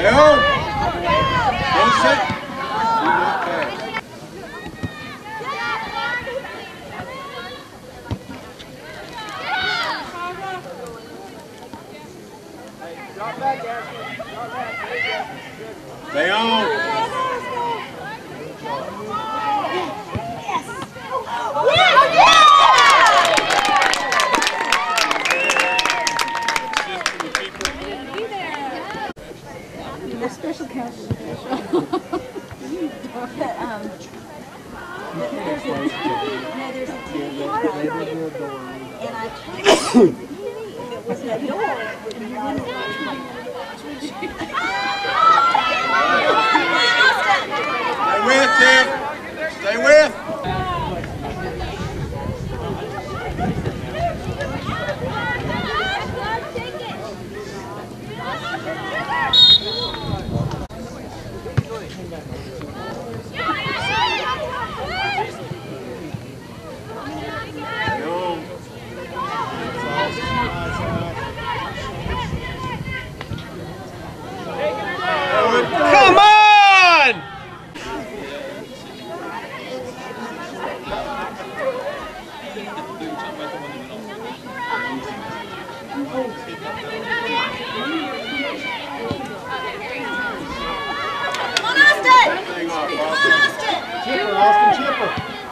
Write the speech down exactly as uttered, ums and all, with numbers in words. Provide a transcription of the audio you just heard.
Stay on. Don't sit. Drop back, Ashlyn. Drop back. Stay on. The special counsel special. um, there's a T V, no, there's a T V right, and I told you if it was an adult, it would be one of those. Stay with, Tim. Stay with. Come on! Come on, Austin! Come on, Austin! Chipper, Austin, chipper.